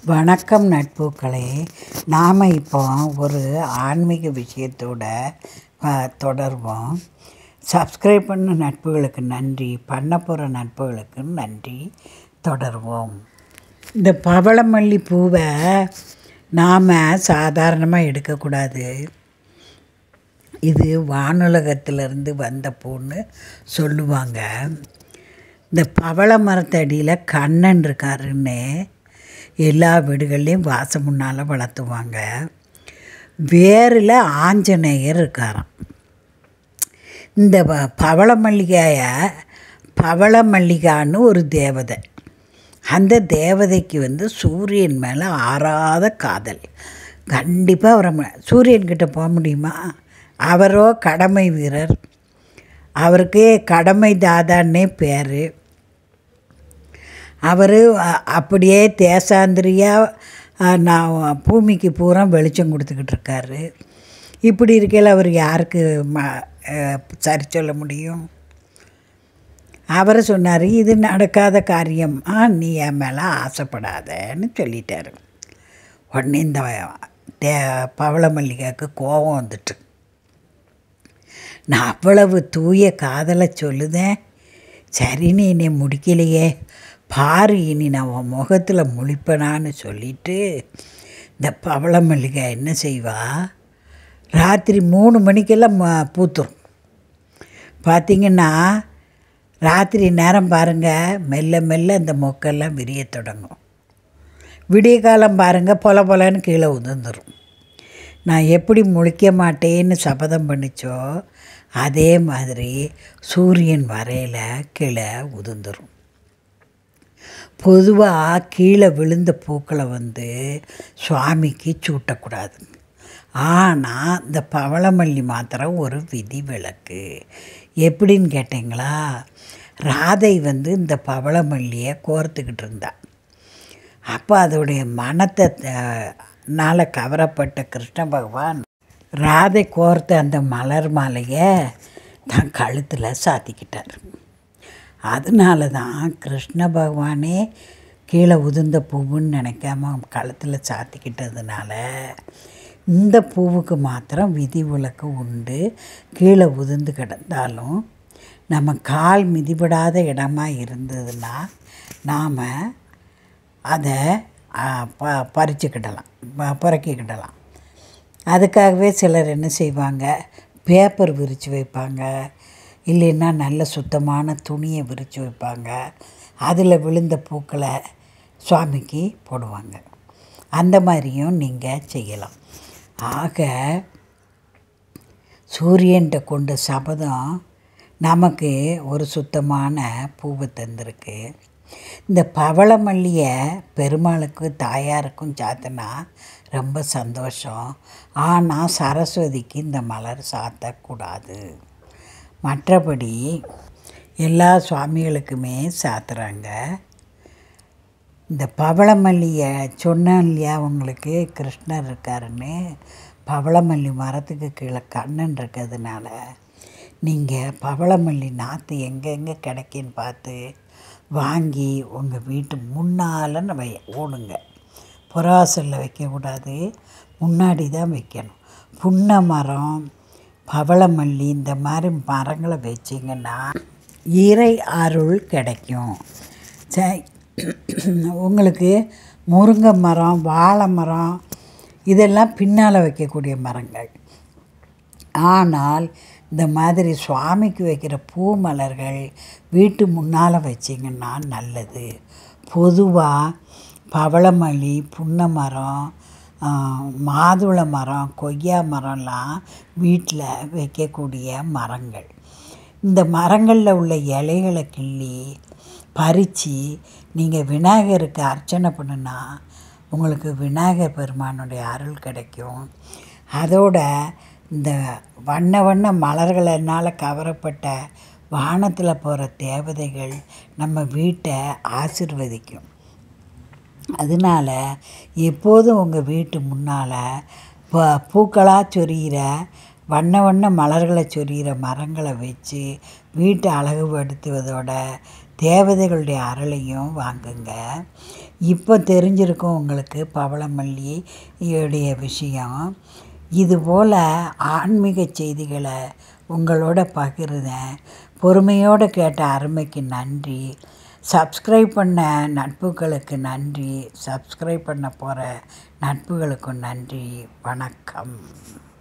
வணக்கம் நட்புகளே. நாம் இப்போ ஒரு ஆன்மீக விஷயத்தோட தொடர்வோம். சப்ஸ்கிரைப் பண்ண நட்புகளுக்கு நன்றி, பண்ண போகிற நட்புகளுக்கு நன்றி. தொடர்வோம். இந்த பவளமல்லி பூவை நாம் சாதாரணமாக எடுக்கக்கூடாது. இது வானுலகத்திலிருந்து வந்த பூன்னு சொல்லுவாங்க. இந்த பவள மரத்தடியில் கண்ணன் இருக்காருன்னு எல்லா வீடுகள்லேயும் வாசம் முன்னால் வளர்த்துவாங்க. வேரில் ஆஞ்சநேயர் இருக்காராம். இந்த பவள மல்லிகான்னு ஒரு தேவதை. அந்த தேவதைக்கு சூரியன் மேலே ஆறாத காதல். கண்டிப்பாக அவரை சூரியன்கிட்ட போக முடியுமா? அவரோ கடமை வீரர். அவருக்கு கடமை தாதான்னே பேர். அவர் அப்படியே தேசாந்திரியாக நான் பூமிக்கு பூரா வெளிச்சம் கொடுத்துக்கிட்டு இருக்காரு. இப்படி இருக்கையில் அவர் யாருக்கு சரி சொல்ல முடியும்? அவர் சொன்னார், இது நடக்காத காரியம், நீ என் மேலே ஆசைப்படாதன்னு சொல்லிட்டார். உடனே இந்த பவள மல்லிகாவுக்கு கோபம் வந்துட்டு, நான் அவ்வளவு தூய காதலை சொல்லுதேன், சரி நீ என்னை முடிக்கலையே பாரு, இனி நான் உன் முகத்தில் முழிப்பனான்னு சொல்லிவிட்டு இந்த பவள மல்லிகை என்ன செய்வா, ராத்திரி 3 மணிக்கெல்லாம் பூத்துரும். பார்த்திங்கன்னா ராத்திரி நேரம் பாருங்கள், மெல்ல மெல்ல இந்த மொக்கெல்லாம் விரிய தொடங்கும். விடிய காலம் பாருங்கள், பொல பொலன்னு கீழே உதிர்ந்துடும். நான் எப்படி முழிக்க மாட்டேன்னு சபதம் பண்ணிச்சோ அதே மாதிரி சூரியன் வரையில் கீழே உதிர்ந்துடும். பொதுவாக கீழே விழுந்த பூக்களை சுவாமிக்கு சூட்டக்கூடாது. ஆனால் இந்த பவளமல்லி மாத்திரம் ஒரு விதி விலக்கு. எப்படின்னு கேட்டிங்களா, ராதை இந்த பவளமல்லியை கோர்த்துக்கிட்டு இருந்தா. அப்போ அதோடைய மனத்தை கவரப்பட்ட கிருஷ்ண பகவான் ராதை கோர்த்த அந்த மலர் மாலையை தான் கழுத்தில் சாத்திக்கிட்டார். அதனால தான் கிருஷ்ண பகவானே கீழே உதிர்ந்த பூவுன்னு நினைக்காம கழுத்தில் சாத்திக்கிட்டதுனால இந்த பூவுக்கு மாத்திரம் விதி விலக்கு உண்டு. கீழே உதிர்ந்து கிடந்தாலும் நம்ம கால் மிதிபடாத இடமா இருந்ததுன்னா நாம் அதை பறிச்சுக்கிடலாம், புறக்கிக்கிடலாம். அதுக்காகவே சிலர் என்ன செய்வாங்க, பேப்பர் விரித்து வைப்பாங்க, இல்லைன்னா நல்ல சுத்தமான துணியை விரித்து வைப்பாங்க. அதில் விழுந்த பூக்களை சுவாமிக்கு போடுவாங்க. அந்த மாதிரியும் நீங்கள் செய்யலாம். ஆக சூரியன்கிட்ட கொண்ட சபதம் நமக்கு ஒரு சுத்தமான பூவை தந்திருக்கு. இந்த பவளமல்லியை பெருமாளுக்கு தாயாருக்கும் சாத்தினா ரொம்ப சந்தோஷம். ஆனால் சரஸ்வதிக்கு இந்த மலர் சாத்தக்கூடாது. மற்றபடி எல்லா சுவாமிகளுக்குமே சாத்துறாங்க. இந்த பவளமல்லியை சொன்னேன் இல்லையா உங்களுக்கு, கிருஷ்ணர் இருக்காருன்னு. பவளமல்லி மரத்துக்கு கீழே கண்ணன் இருக்கிறதுனால நீங்கள் பவளமல்லி நாற்று எங்கெங்கே கிடைக்குன்னு பார்த்து வாங்கி உங்கள் வீட்டு முன்னால் ஓடுங்க. புறாசலில் வைக்கக்கூடாது, முன்னாடி தான் வைக்கணும். புன்னை மரம், பவளமல்லி இந்த மாதிரி மரங்களை வச்சிங்கன்னா இறை அருள் கிடைக்கும். உங்களுக்கு முருங்கை மரம், வாழை மரம் இதெல்லாம் பின்னால் வைக்கக்கூடிய மரங்கள். ஆனால் இந்த மாதிரி சுவாமிக்கு வைக்கிற பூ மலர்கள் வீட்டு முன்னால் வச்சிங்கன்னா நல்லது. பொதுவாக பவளமல்லி, புன்னை மரம், மாதுளை மரம், கொய்யா மரம்லாம் வீட்டில் வைக்கக்கூடிய மரங்கள். இந்த மரங்களில் உள்ள இலைகளை கிள்ளி பறித்து நீங்கள் விநாயகருக்கு அர்ச்சனை பண்ணுனா உங்களுக்கு விநாயகர் பெருமானுடைய அருள் கிடைக்கும். அதோட இந்த வண்ண வண்ண மலர்களால் கவரப்பட்ட வானத்தில் போகிற தேவதைகள் நம்ம வீட்டை ஆசீர்வதிக்கும். அதனால் எப்போதும் உங்கள் வீட்டு முன்னால் பூக்களாக சொரிகிற வண்ண வண்ண மலர்களை சொரிகிற மரங்களை வச்சு வீட்டை அழகுபடுத்துவதோட தேவதைகளுடைய அருளையும் வாங்குங்க. இப்போ தெரிஞ்சிருக்கும் உங்களுக்கு பவளமல்லியுடைய விஷயம். இதுபோல் ஆன்மீக செய்திகளை உங்களோட பகிர்ந்தேன். பொறுமையோடு கேட்ட அருமைக்கு நன்றி. சப்ஸ்கிரைப் பண்ண நட்புகளுக்கு நன்றி. சப்ஸ்கிரைப் பண்ண போகிற நட்புகளுக்கும் நன்றி. வணக்கம்.